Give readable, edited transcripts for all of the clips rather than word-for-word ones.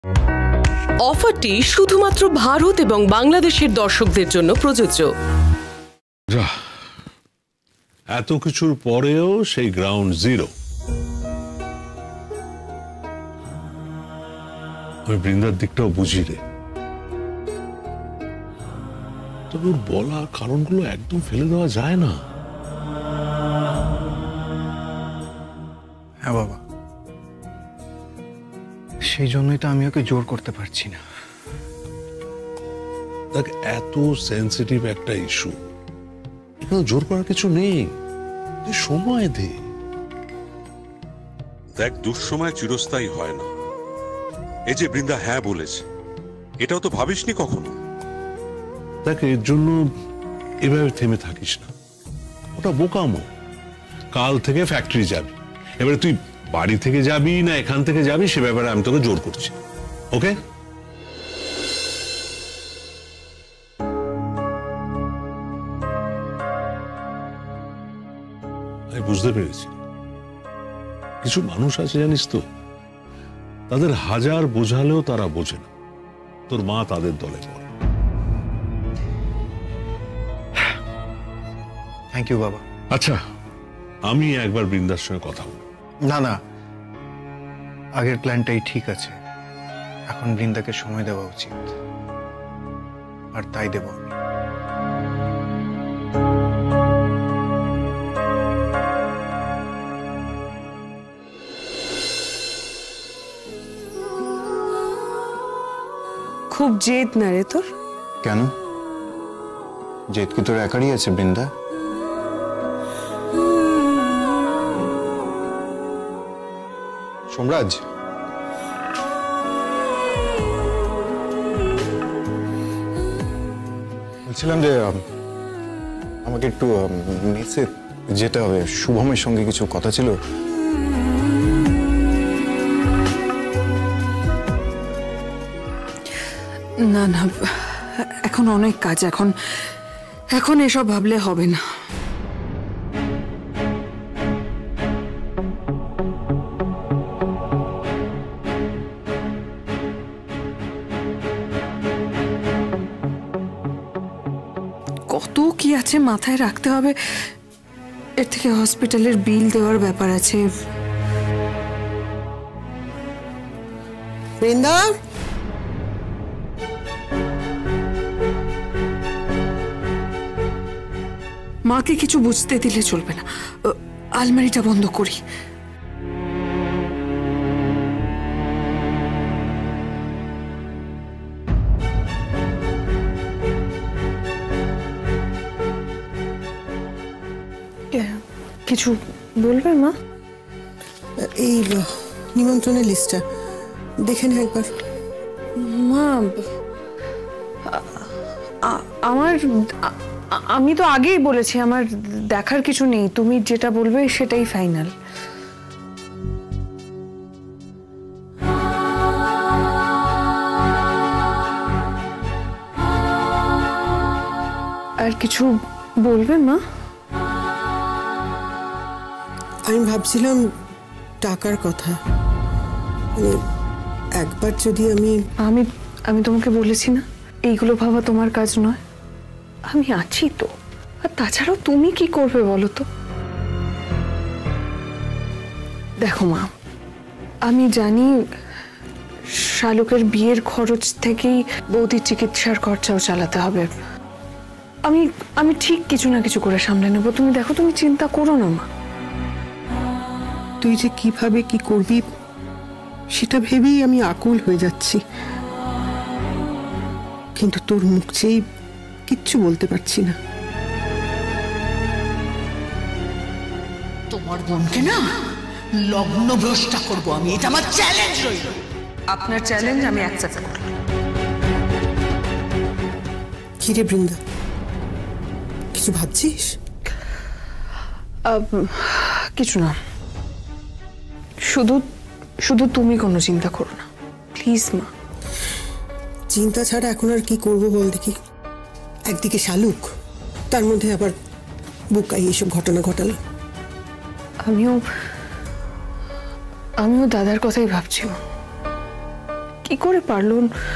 অফারটি শুধুমাত্র ভারত এবং বাংলাদেশের দর্শকদের জন্য প্রযোজ্য। এত কিছুর পরেও সেই গ্রাউন্ড জিরো। আমি বৃন্দার দিকটাও বুঝি রে, তবে ওর বলা কারণগুলো একদম ফেলে দেওয়া যায় না। হ্যাঁ বাবা, সেই জন্যই তো আমি ওকে জোর করতে পারছি না। দেখ, এত সেন্সিটিভ একটা ইস্যু, এখানে জোর করার কিছু নেই, সময় দে। দেখ, দুঃসময় চিরস্থায়ী হয় না। এই যে বৃন্দা হ্যাঁ বলেছে, এটাও তো ভাবিসনি কখনো? দেখ, এর জন্য এভাবে থেমে থাকিস না, ওটা বোকামো। কাল থেকে ফ্যাক্টরি যাবি, এবারে তুই বাড়ি থেকে যাবি না এখান থেকে যাবি সে ব্যাপারে আমি তোকে জোর করছি, ওকে? আমি বুঝতে পেরেছি, কিছু মানুষ আছে জানিস তো, তাদের হাজার বোঝালেও তারা বোঝে না। তোর মা তাদের দলে পড়ে। থ্যাংক ইউ বাবা। আচ্ছা, আমি একবার বৃন্দার সঙ্গে কথা বলবো। না না, আগের প্ল্যানটাই ঠিক আছে। এখন বৃন্দাকে সময় দেওয়া উচিত, আর তাই দেব আমি। খুব জেদ না রে তোর? কেন, জেদ কি তোর একারই আছে বৃন্দা? সোমরাজ, বলছিলাম যে আমাকে একটু মেসে যেতে হবে, শুভমের সঙ্গে কিছু কথা ছিল। না না, এখন অনেক কাজ, এখন এসব ভাবলে হবে না। কত কি আছে মাথায় রাখতে হবে, এর থেকে হসপিটালের বিল দেওয়ার ব্যাপার আছে। বৃন্দা, মাকে কিছু বুঝতে দিলে চলবে না। আলমারিটা বন্ধ করি। কিছু বলবে মা? এই নিমন্ত্রণের লিস্টটা দেখে নে একবার। মা, আমি তো আগেই বলেছি আমার দেখার কিছু নেই, তুমি যেটা বলবে সেটাই ফাইনাল। আর কিছু বলবে মা? আমি ভাবছিলাম টাকার কথা, মানে একবার যদি আমি তোমাকে বলেছি না এইগুলো ভাবা তোমার কাজ নয়। আমি আছি তো, আর তাছাড়াও তুমি কি করবে বলো তো? দেখো মা, আমি জানি শালুকের বিয়ের খরচ থেকেই বৌদির চিকিৎসার খরচাও চালাতে হবে। আমি ঠিক কিছু না কিছু করে সামলে নেবো। তুমি দেখো, তুমি চিন্তা করো না মা। তুই যে কিভাবে কি করবি সেটা ভেবেই আমি আকুল হয়ে যাচ্ছি, কিন্তু তোর মুখ চেয়ে কিচ্ছু বলতে পারছি না। তোমার বোনকে না লগ্ন ভ্রষ্টা করবো আমি, এটা আমার চ্যালেঞ্জ রইল। আপনার চ্যালেঞ্জ আমি অ্যাকসেপ্ট করলাম। কি রে বৃন্দা, কিছু ভাবছিস? কিছু না, শুধু শুধু তুমি কোনো চিন্তা করো না প্লিজ মা। চিন্তা ছাড়া এখন আর কি করবো বল দেখি। একদিকে শালুক, তার মধ্যে আবার বুকাই এসব ঘটনা ঘটালো। আমিও দাদার কথাই ভাবছি, কি করে পারলো?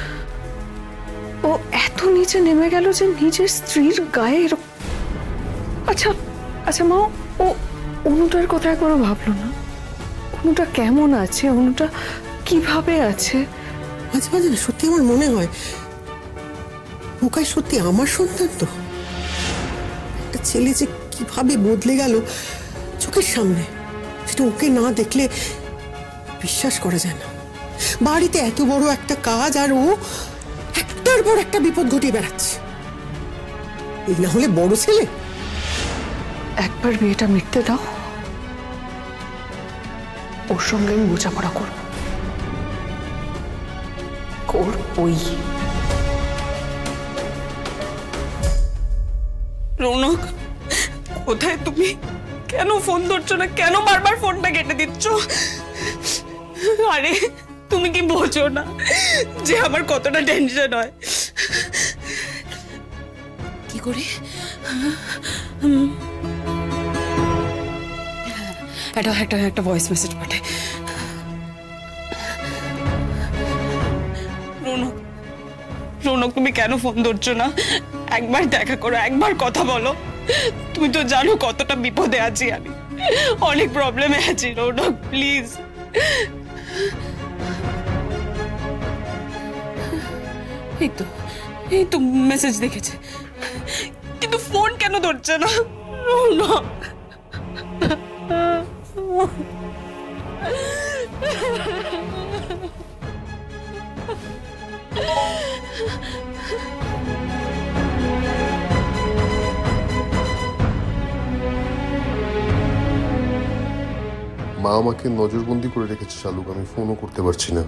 ও এত নিচে নেমে গেল যে নিজের স্ত্রীর গায়ে আচ্ছা আচ্ছা মা, ও অনুটার কথা একবারও ভাবলো না? অনুটা কেমন আছে, অনুটা কিভাবে আছে? মাঝে মাঝে না সত্যি আমার মনে হয় বুকাই সত্যি আমার সন্তান। তো একটা ছেলে যে কিভাবে বদলে গেল চোখের সামনে, সেটা ওকে না দেখলে বিশ্বাস করা যায় না। বাড়িতে এত বড় একটা কাজ আর ও একটার পর একটা বিপদ ঘটিয়ে বেড়াচ্ছে। এই না হলে বড় ছেলে। একবার বিয়েটা মিটতে দাও, ওর সঙ্গে আমি বোঝাপড়া করবো। ওই রৌনক, কোথায় তুমি? কেন ফোন ধরছো না? কেন বারবার ফোনটা কেটে দিচ্ছ? আরে তুমি কি বোঝো না যে আমার কতটা টেনশন হয়? কি করে একটা ভয়েস মেসেজ পাঠায়। রৌনক, তুমি কেন ফোন ধরছো না? একবার দেখা করো, একবার কথা বলো। তুমি তো জানো কতটা বিপদে আছি আমি, অনেক প্রবলেমে আছি। রৌনক প্লিজ। এই তো মেসেজ দেখেছে, কিন্তু ফোন কেন ধরছে না? রৌনক মা আমাকে নজরবন্দি করে রেখেছে শালুক, আমি ফোনও করতে পারছি না।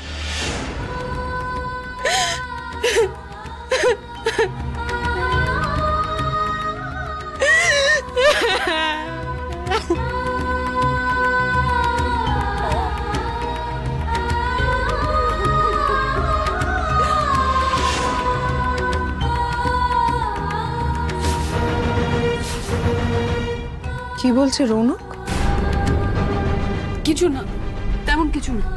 কি বলছে রৌনক? কিছু না, তেমন কিছু না।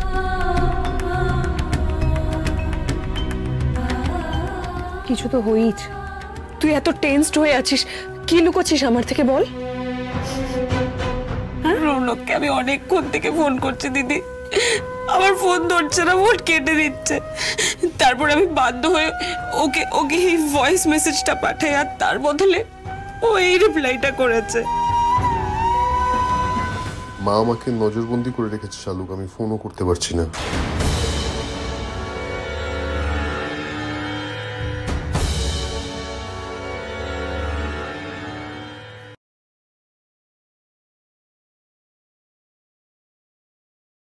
কিছু তো হয়েইছে। তুই এত টেনসড হয়ে আছিস, কি লুকোচ্ছিস আমার থেকে বল? রৌনককে আমি অনেকক্ষণ থেকে ফোন করছি দিদি, আমার ফোন ধরছে না, ফোন কেটে দিচ্ছে। তারপর আমি বাধ্য হয়ে ওকে এই ভয়েস মেসেজটা পাঠাই, আর তার বদলে ও এই রিপ্লাইটা করেছে। মা আমাকে নজরবন্দি করে রেখেছে শালুক, আমি ফোনও করতে পারছি না।